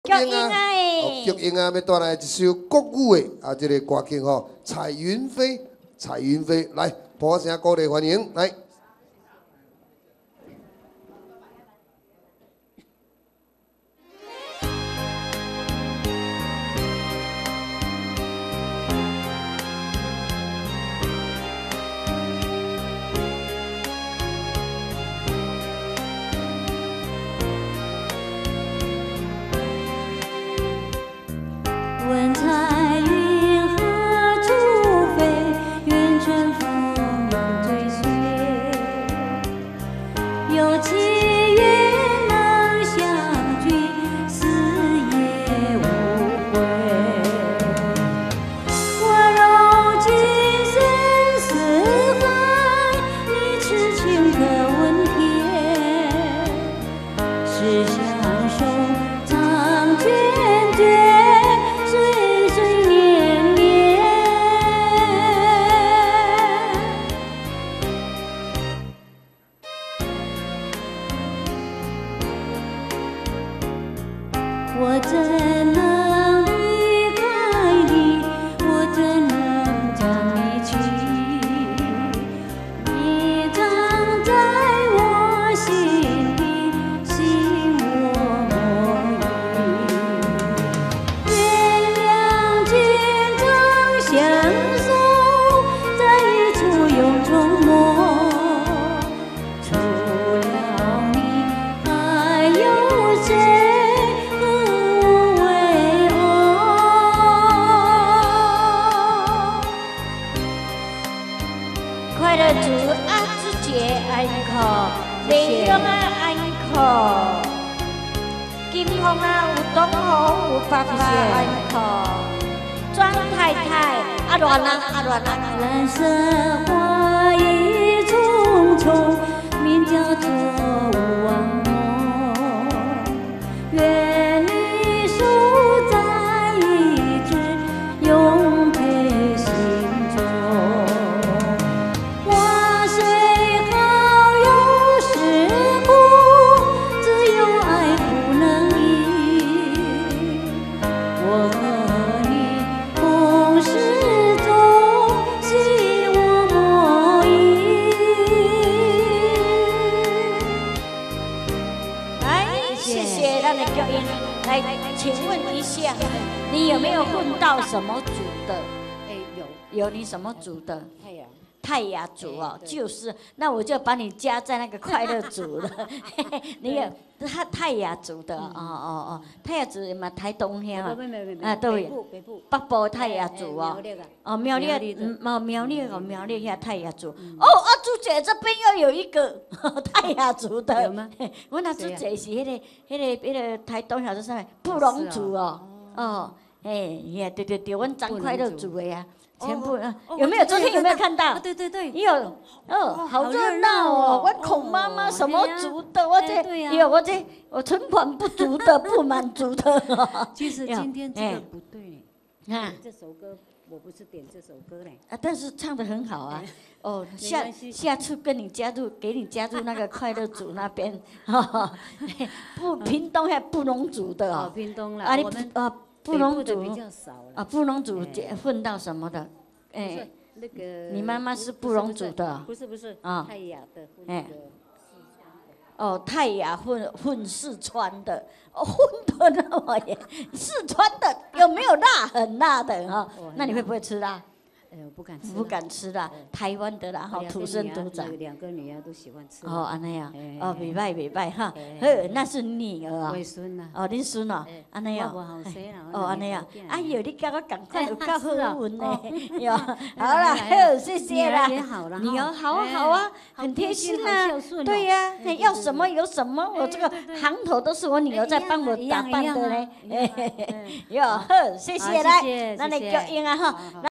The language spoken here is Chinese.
脚音啊！ 脚音啊，要带来一首国语的这个歌曲吼，彩云飞，彩云飞，来，拨声鼓励欢迎，来。 问彩云何处飞？愿春风追随。有情愿能相聚，死也无悔。我柔情深似海，你痴情可问天。是相守长卷卷。 岁岁年年，我怎能离开你？我怎能将你娶？你藏在我心底，心我梦里。 相守在一处永重梦，除了你还有谁和我为偶？ 快乐祝阿朱姐安可，李勇啊安可，金凤啊有东红有爸爸安可。 庄太太，阿乱啊，阿乱啊！ 蓝色花意重重，名叫做勿忘梦。愿你守在一直，永陪心中。花虽好，有时苦，只有爱不能移。我和你。 同是中，心我莫疑。 来，谢谢咱的脚音。来，请问一下，你有没有混到什么组的？ 哎， 有你什么组的？ 太阳。 泰雅族哦，就是，那我就把你加在那个快乐族了。你有泰雅族的哦，泰雅族嘛，台东遐嘛，啊对，北部泰雅族哦，哦苗栗遐泰雅族。哦，啊朱姐这边又有一个泰雅族的， 有吗？ 我那朱姐是迄个台东遐是啥？布农族哦，哦，哎呀，对，阮张快乐族的呀。 全部有没有？昨天有没有看到？ 对， 有哦，好热闹哦！我孔妈妈什么族的？我这有我存款不足的，不满足的。 其实今天这个不对， 啊， 这首歌我不是点这首歌嘞。 啊，但是唱得很好啊。哦，下次跟你加入，给你加入那个快乐组那边。不，屏东还布农族的哦。 屏东啦， 啊， 我们布农族比较少了。 啊，布农族混到什么的？哎， 那个你妈妈是布农族的？ 不是啊， 泰雅的混哎。 的。 哦，泰雅混四川的，哦，混的那么严，四川的有没有辣？很辣的哈，那你会不会吃辣？ 我不敢吃。 不敢吃辣，台湾的啦，哈，土生土长。 两个女儿都喜欢吃。 哦，安尼啊，哦，袂歹哈，那是女儿啊。 外孙呐。 哦，恁孙哦，安尼啊。哦，安尼啊，哎呦，你甲我赶快有够好运呢，哟，好啦，好，谢谢啦。你哦，好啊，好啊，很贴心啊，对呀，要什么有什么，我这个行头都是我女儿在帮我打扮的嘞，哟，好，谢谢来，那你叫英啊哈。